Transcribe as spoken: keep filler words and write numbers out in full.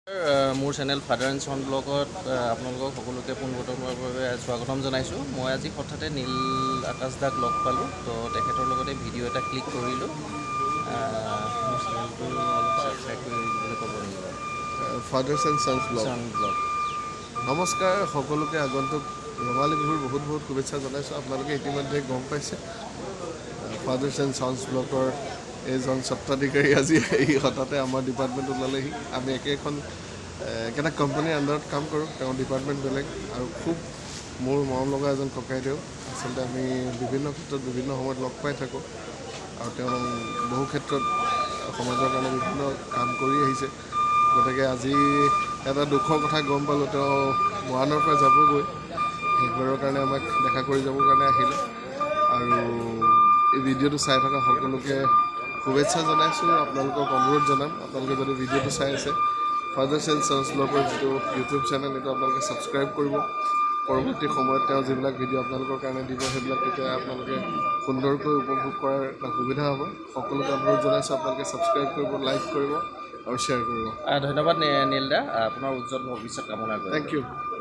মোৰ channel father and son ব্লগত আপোনালোকক সকলোকে পোনপ্ৰথমবাৰৰ বাবে স্বাগতম জনাইছোঁ। মই আজি হঠাতে নীল আকাশ দাক লগ পালোঁ, তো তেখেতৰ লগতে ভিডিঅ' এটা ক্লিক কৰিলোঁ। মোৰ চেনেলটো অলপ ছাবস্ক্ৰাইব কৰি দিবলৈ ক'ব লাগিব। Fathers and sons blog son blog নমস্কাৰ সকলোকে আগন্তুক ৰঙালী বিহুৰ বহুত বহুত শুভেচ্ছা জনাইছোঁ। আপোনালোকে ইতিমধ্যে গম পাইছে ফাদাৰ্ছ এণ্ড সন্স ব্লগৰ এইজন স্বত্বাধিকাৰী আজি এই হঠাতে আমাৰ ডিপাৰ্টমেণ্ট ওলালেহি। আমি একেখন একেটা কোম্পানীৰ আণ্ডাৰত কাম কৰোঁ, তেওঁৰ ডিপাৰ্টমেণ্ট বেলেগ আৰু খুব মোৰ মৰম লগা এজন ককাইদেউ। আচলতে আমি বিভিন্ন ক্ষেত্ৰত বিভিন্ন সময়ত লগ পাই থাকোঁ আৰু তেওঁ বহু ক্ষেত্ৰত সমাজৰ কাৰণে বিভিন্ন কাম কৰি আহিছে। গতিকে আজি এটা দুখৰ কথা গম পালোঁ, তেওঁ মৰাণৰ পৰা যাবগৈ, সেইবাৰৰ কাৰণে আমাক দেখা কৰি যাবৰ কাৰণে আহিলে। আৰু এই ভিডিঅ'টো চাই থকা সকলোকে শুভেচ্ছা জনাইছোঁ। আপোনালোকক অনুৰোধ জনাম, আপোনালোকে যদি ভিডিঅ'টো চাই আছে ফাদাৰ্ছ এণ্ড সন্স ব্লগৰ যিটো ইউটিউব চেনেল, এইটো আপোনালোকে ছাবস্ক্ৰাইব কৰিব। পৰৱৰ্তী সময়ত তেওঁ যিবিলাক ভিডিঅ' আপোনালোকৰ কাৰণে দিব, সেইবিলাক তেতিয়া আপোনালোকে সুন্দৰকৈ উপভোগ কৰাৰ এটা সুবিধা হ'ব। সকলোকে অনুৰোধ জনাইছোঁ, আপোনালোকে ছাবস্ক্ৰাইব কৰিব, লাইক কৰিব আৰু শ্বেয়াৰ কৰিব। ধন্যবাদ নীল দা, আপোনাৰ উজ্জ্বল ভৱিষ্যত কামনা কৰিলোঁ। Thank U.